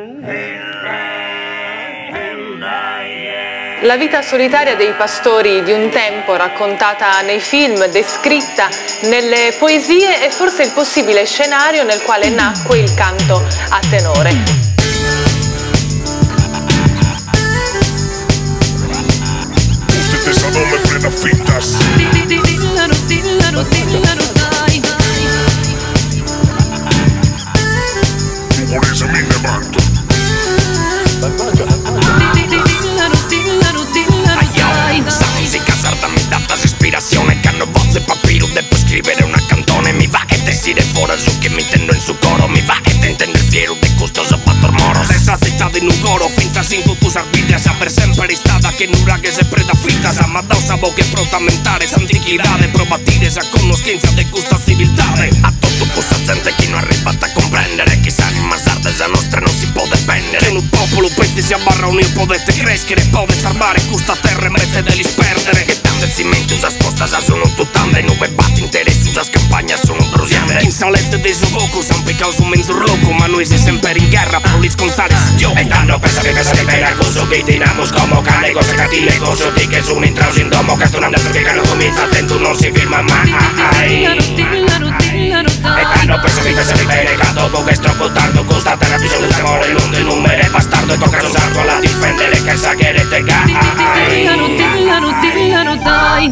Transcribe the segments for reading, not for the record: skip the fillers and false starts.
La vita solitaria dei pastori di un tempo, raccontata nei film, descritta nelle poesie, è forse il possibile scenario nel quale nacque il canto a tenore. Ispirazione che hanno voce papiro, devo scrivere una cantone. Mi va che te si devora su che mi tendo in su coro. Mi va che te intendo il fiero de gustoso pator moros. Esa città in un coro, finza sin tu arbitria. Saber sempre stata che nura che se preda fitta. Sa ma da sabo che protamentare s'antichidade. Probatire sa conoscenza de gusta civiltade. A tutto questa gente che non arriva a comprendere. Che sa l'anima sarda nostra non si può dipendere. Che un popolo pezzi si abbarra un'io potete crescere. Pode salvare questa terra invece di disperdere. Che tante cimenti usa sposta sono tutt'ande. Nube batti interessi usa campagna sono brusiande. In salette dei sovoco san peccato su mezzo loco. Ma noi si sempre in guerra per li sconzare si gioco. E tanto pensa che per accuso che tiramos como cane. Cose cattive cosa di che sono intrausi in domo. Che stonando perché che non comincia attento non si firma mai. E tanto pensa che bene che dopo che è troppo tardo. Costa terra bisogno di amore non di numero bastardo. E tocca usarlo alla difendere che sa che rete gai. Dai.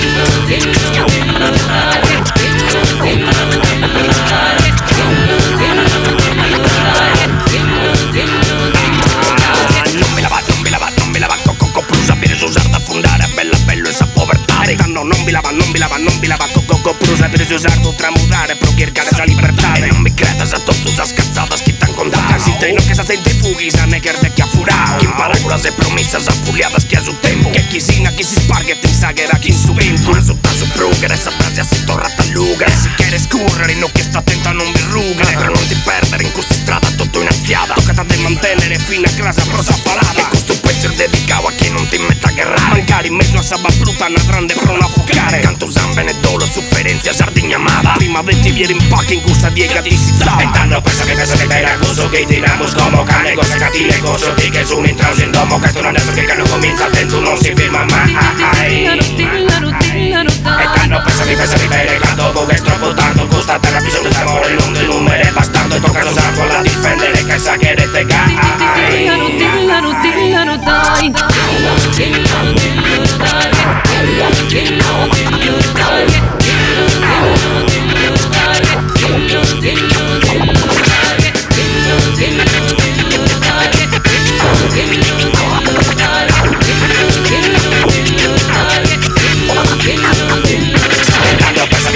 Non mi lava coco plus a bere usar da fundare a bella bello esa povertà. Non mi lava coco plus a bere usar da tramudare pro cercare esa libertà. E non mi credas a tutte esas cazzadas que tan contadas. Casi te no que sa centrifuguis a neger de que afurao. Quien parábolas de promesas afuliadas que a su tempo. Que quisina que si sparget in sagera que in su vento. Resulta su prugere esa frase si torra taluga. E si quieres correre no che sta attenta non verruga. Però non ti perdere in questa strada tutto inazziata. Toccata de mantenere fino a clasa prosa falata. E questo pezzo è dedicato a chi non ti metta a guerrare. Mancare in mezzo a sabba bruta una grande prona a fucare. Canto zambene dolo sofferenza sardigna amata. Prima de ti viene in pacca in questa diega di sizzata. E tanto pensa che per accuso che tiramos como cane. Cose cattive cosa di che sono intrausi in domo. Che stonando perché non comincia attento non si firma mai. E tanto pensa di bene che dopo che è troppo tardo. Costa terra bisogno di amore non di numero bastardo. E tocca usarlo alla difendere che sa che rete gai.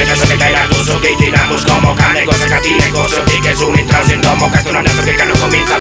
Que tiramos como cane, cose cattive, cose di che sono intrausi in domo. Che stonando perché non comincia